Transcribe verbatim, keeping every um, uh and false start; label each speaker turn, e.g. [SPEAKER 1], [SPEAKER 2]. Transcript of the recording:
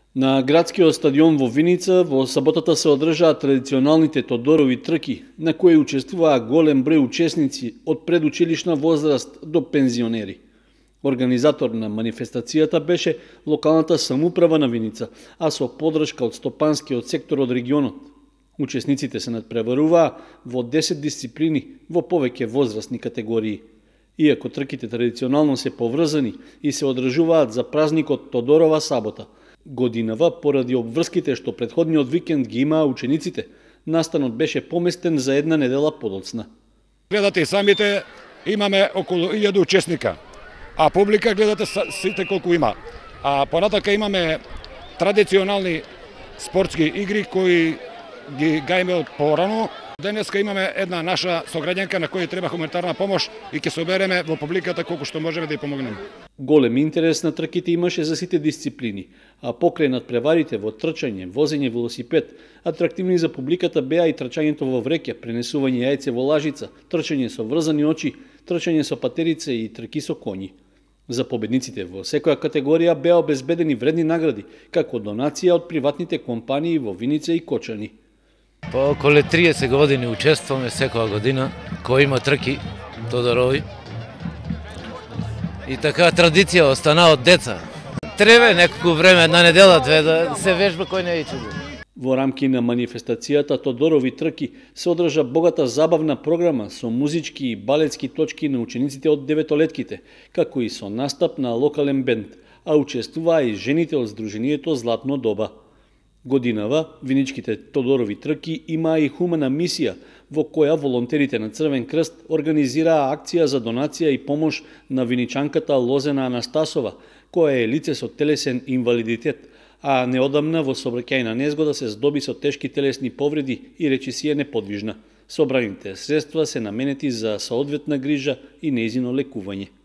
[SPEAKER 1] На градскиот стадион во Виница во саботата се одржаа традиционалните Тодорови трки, на кои учествуваа голем број учесници од предучилишна возраст до пензионери. Организатор на манифестацијата беше локалната самоуправа на Виница, а со поддршка од стопанскиот сектор од регионот. Учесниците се надпреваруваа во десет дисциплини во повеќе возрастни категории. Иако трките традиционално се поврзани и се одржуваат за празникот Тодорова сабота, годинава, поради обврските што предходниот викенд ги имаа учениците, настанот беше поместен за една недела подоцна.
[SPEAKER 2] Гледате самите, имаме околу илјада учесника, а публика гледате сите колку има. А понатака имаме традиционални спортски игри кои ги гајме од порано. Денеска имаме една наша сограѓанка на која треба хуманитарна помош и ќе собереме во публиката колку што можеме да ја помогнеме.
[SPEAKER 1] Голем интерес на трките имаше за сите дисциплини, а покрај надпреварите во трчање, возење велосипед, атрактивни за публиката беа и трчањето во вреќа, пренесување јајце во лажица, трчање со врзани очи, трчање со патерице и трки со коњи. За победниците во секоја категорија беа обезбедени вредни награди, како донација од приватните компании во Виница и Кочани.
[SPEAKER 3] По околу триесет години учествуваме секоја година, кој има трки Тодорови. И така традиција остана од деца. Треба неколку време, една недела, две, да се вежба кој не е чудо.
[SPEAKER 1] Во рамки на манифестацијата Тодорови трки се одржа богата забавна програма со музички и балетски точки на учениците од деветолетките, како и со настап на локален бенд, а учествуваа и жените од Сдруженијето Златно доба. Годинава, виничките Тодорови трки имаа и хумана мисија, во која волонтерите на Црвен крст организираа акција за донација и помош на виничанката Лозена Анастасова, која е лице со телесен инвалидитет, а неодамна во сообраќајна незгода се здоби со тешки телесни повреди и речиси си е неподвижна. Собраните средства се наменети за соодветна грижа и нејзино лекување.